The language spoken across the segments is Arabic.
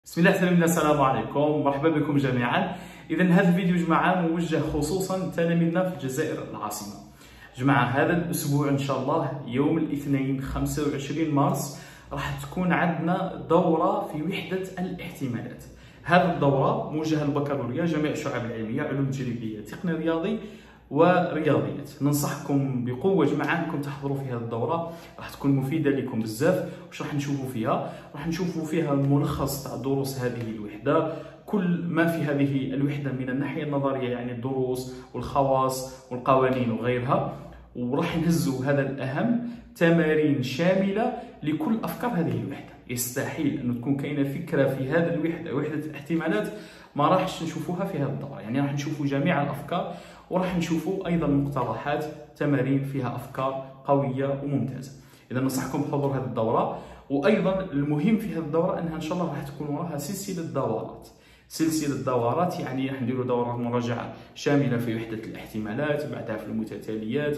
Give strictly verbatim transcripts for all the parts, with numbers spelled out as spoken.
بسم الله الرحمن الرحيم. السلام عليكم، مرحبا بكم جميعا. اذا هذا الفيديو جماعه موجه خصوصا لتلاميذنا في الجزائر العاصمه. جماعه هذا الاسبوع ان شاء الله يوم الاثنين خمسة وعشرين مارس راح تكون عندنا دوره في وحده الاحتمالات. هذه الدوره موجهه للبكالوريا جميع الشعب العلميه، علوم تجريبيه، تقني رياضي ورياضيات. ننصحكم بقوه جماعه انكم تحضروا في هذه الدوره، راح تكون مفيده لكم بزاف. واش راح نشوفوا فيها؟ راح نشوفوا فيها الملخص تاع دروس هذه الوحده، كل ما في هذه الوحده من الناحيه النظريه، يعني الدروس والخواص والقوانين وغيرها. وراح نهزوا هذا الاهم، تمارين شامله لكل افكار هذه الوحده. يستحيل انه تكون كاينه فكره في هذه الوحده، وحده الاحتمالات، ما راحش نشوفوها في هذه الدوره. يعني راح نشوفوا جميع الافكار، وراح نشوفوا ايضا مقترحات تمارين فيها افكار قويه وممتازه. اذا ننصحكم بحضور هذه الدوره. وايضا المهم في هذه الدوره انها ان شاء الله راح تكون وراها سلسله دورات سلسله دورات يعني راح نديروا دوره مراجعه شامله في وحده الاحتمالات، بعدها في المتتاليات،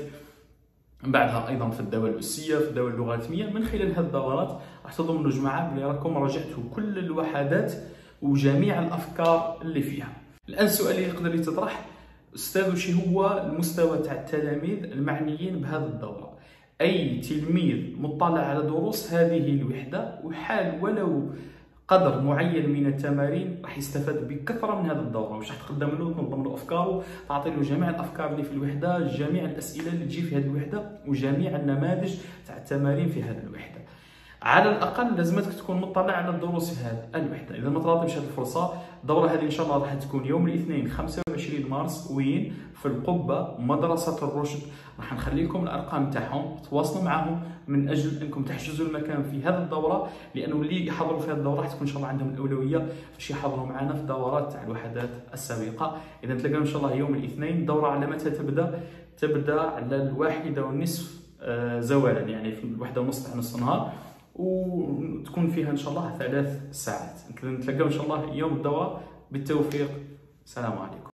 بعدها ايضا في الدوال الاسيه، في الدوال اللوغاريتميه. من خلال هذه الدورات راح تضمنوا جماعه بلي راكم راجعتوا كل الوحدات وجميع الافكار اللي فيها. الان السؤال اللي يقدر يتطرح: استاذ، شي هو المستوى تاع التلاميذ المعنيين بهذه الدوره؟ اي تلميذ مطلع على دروس هذه الوحده وحال ولو قدر معين من التمارين راح يستفاد بكثره من هذه الدوره. واش راح تقدم له؟ تنظم له افكاره، تعطي له جميع الافكار اللي في الوحده، جميع الاسئله اللي تجي في هذه الوحده، وجميع النماذج تاع التمارين في هذه الوحده. على الاقل لازمتك تكون مطلع على الدروس في هذه الوحده. اذا ما تراطبش هذه الفرصه، الدوره هذه ان شاء الله راح تكون يوم الاثنين خمسة وعشرين مارس. وين؟ في القبه، مدرسه الرشد. راح نخلي لكم الارقام تاعهم، تواصلوا معهم من اجل انكم تحجزوا المكان في هذه الدوره، لانه اللي يحضروا في هذه الدوره راح تكون ان شاء الله عندهم الاولويه باش يحضروا معنا في الدورات تاع الوحدات السابقه. اذا نتلاقاو ان شاء الله يوم الاثنين. الدوره على متى تبدا؟ تبدا على الواحده والنصف آه زوالا، يعني في الواحده ونص تاع نص النهار، وتكون فيها ان شاء الله ثلاث ساعات. نتلاقاو ان شاء الله يوم الدوره. بالتوفيق، السلام عليكم.